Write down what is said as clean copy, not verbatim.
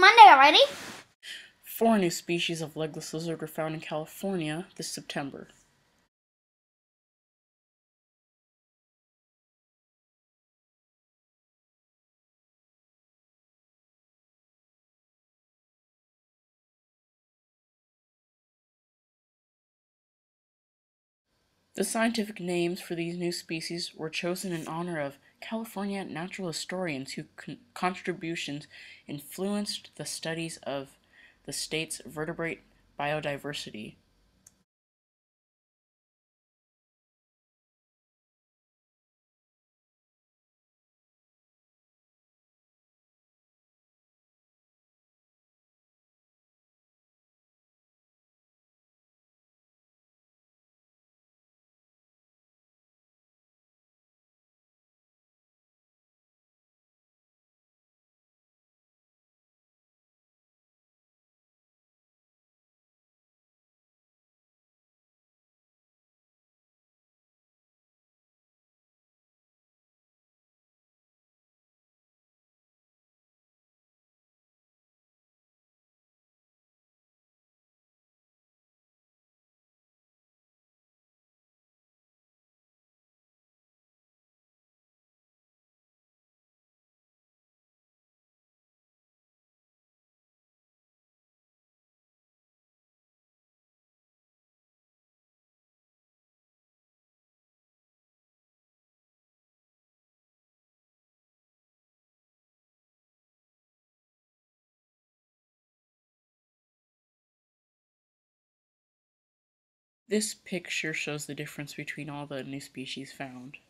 Monday already? 4 new species of legless lizard were found in California this September. The scientific names for these new species were chosen in honor of California natural historians whose contributions influenced the studies of the state's vertebrate biodiversity. This picture shows the difference between all the new species found.